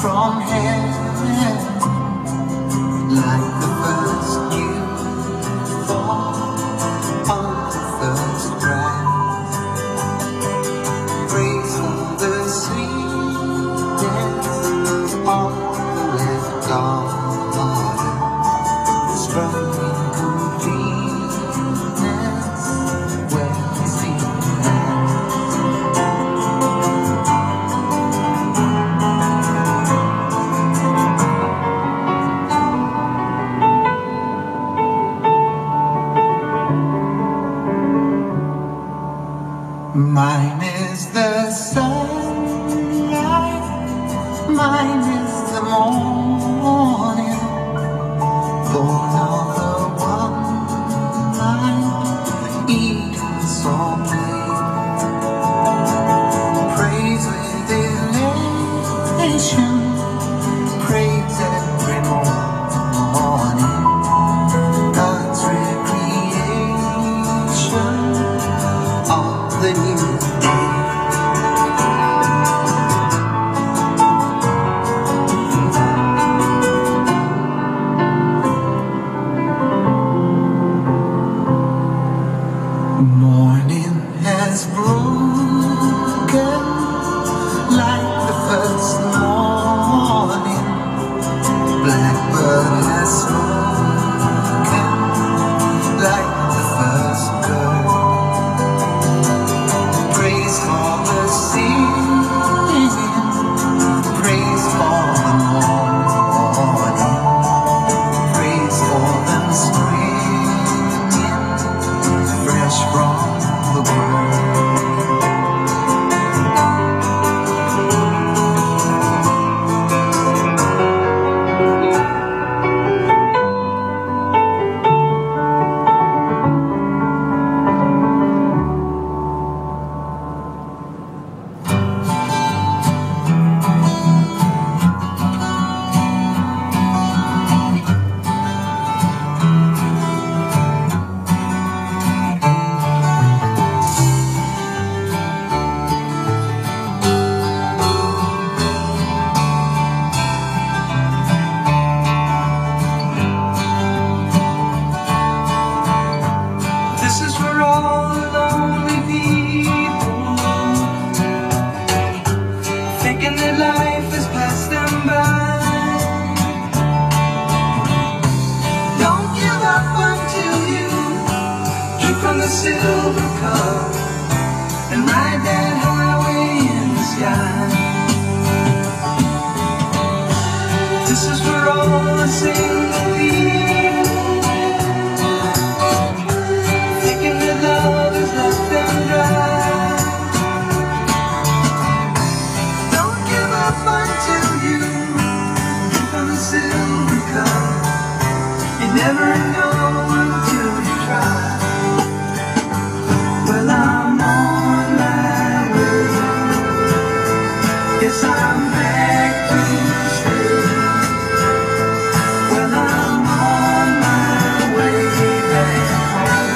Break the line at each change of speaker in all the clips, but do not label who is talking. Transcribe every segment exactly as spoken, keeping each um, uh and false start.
from heaven, like the first dew fall on the first grass. Praise for the sweetness of the living God, sprung in completeness when we see mine is the sunlight, mine is the morning, born of the one light, Eden saw play. Praise with elation, praise every morning, God's recreation of the new day. Morning has broken like the first morning. Blackbird has spoken like the first bird. Praise for the singing, praise for the morning, praise for them springing fresh from the world. This is for all the lonely people, thinking that life has passed them by. Don't give up until you drink from the silver cup and ride that highway in the sky. This is for all the single people, love has left them dry. Don't give up until you drink from the silver cup. You never know until you try. Well, I'm on my way. Yes, I'm back to stay. Well, I'm on my way back home.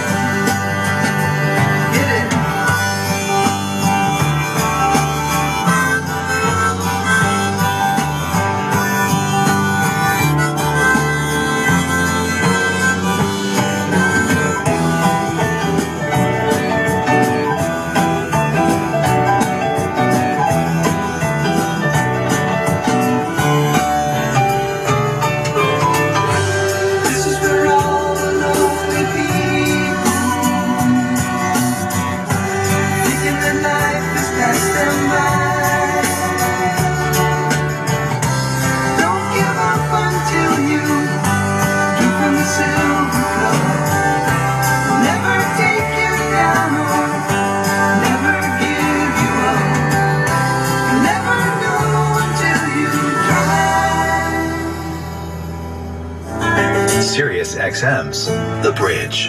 Sirius X M's The Bridge.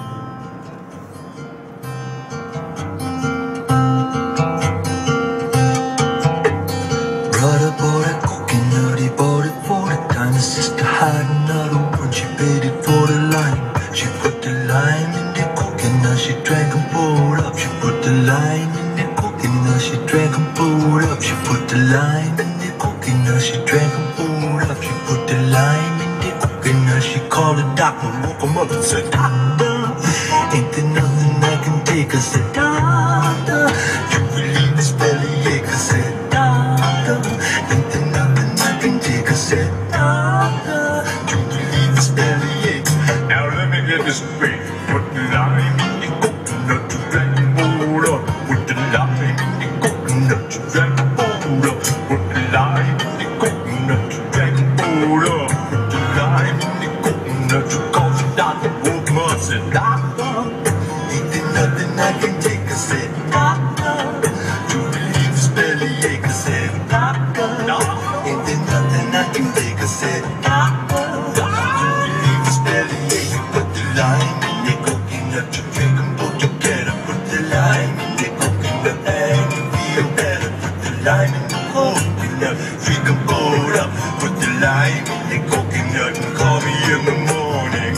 Brother bought a coconut, he bought it for the time. His sister had another one, she paid it for the lime. She put the lime in the coconut, she drank and poured up. She put the lime in the coconut, she drank and poured up. She put the lime in the coconut. coconut, she drank them all up. She put the lime in the coconut. She called the doctor, woke him up and said, doctor, ain't there nothing I can take? I said, doctor, you relieve this bellyache. I said, doctor, ain't there nothing I can take? I said, doctor, you relieve this bellyache. Now let me get this straight. Put the lime in the coconut, you drank them all up. Put the lime in the coconut, you drank them all up. Put the lime in the coconut, you drank them all up. Put the lime in the coconut, you called the doctor, woke him up and said, doctor, ain't there nothing I can take? I said, doctor, you relieve this bellyache. I said, doctor, ain't there nothing I can take? I said, doctor, you relieve this bellyache. You put the lime in the coconut, you drink them both together. Put the lime in the coconut and you feel better. Put the lime in the coconut, drink them both up. Put the lime in the coconut and call me in the morning.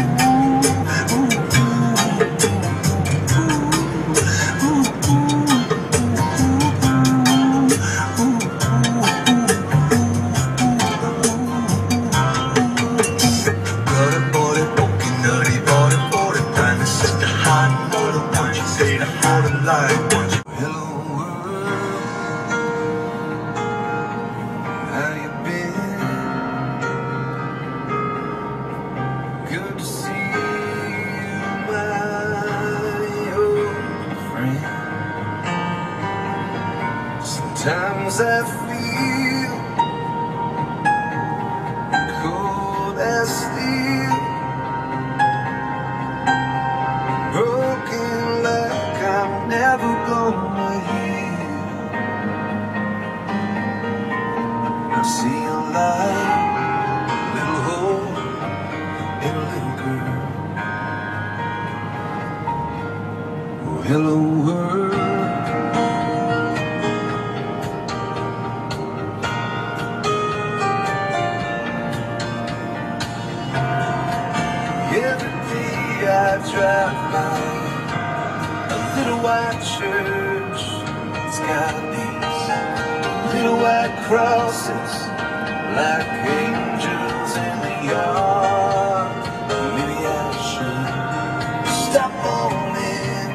Brother bought a coconut, he bought it for the time. His sister hot another one, she said I had a light one. Hello world, how you been? Good to see you, my old friend. Sometimes I feel cold as steel, broken like I'm never gonna heal. I see a light, little hole in a little girl. Oh, hello world. Every day I drive by a little white church. It's got these little white crosses like angels in the yard. Maybe I should stop on in,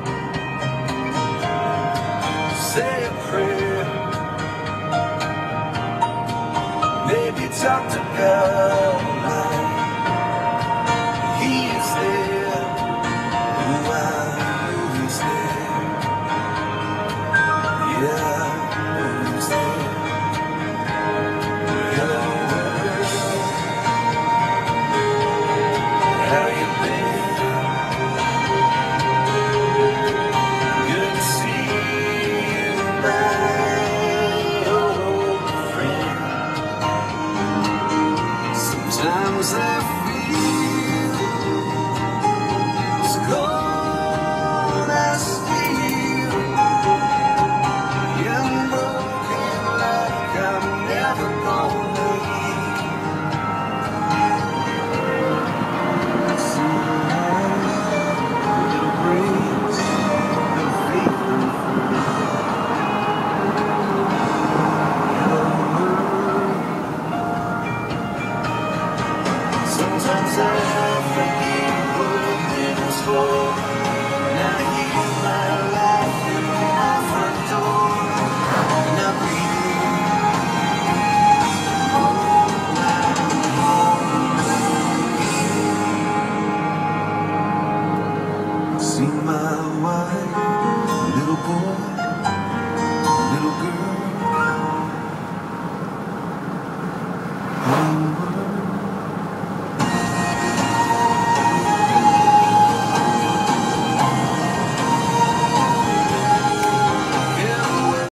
say a prayer, maybe talk to God like He is there. Oh, I know He's there. Yeah, I know He's there. Hello world, how you been? Good to see you, my old friend. Sometimes I feel as cold as steel, and broken like I'm never gonna heal. I see a little breeze, little faith, little fruit. Hello world. Sometimes I forget what it was for. Now here's my life through my front door, and I breathe. Oh, I'm home. See my wife, little boy, little girl. Oh,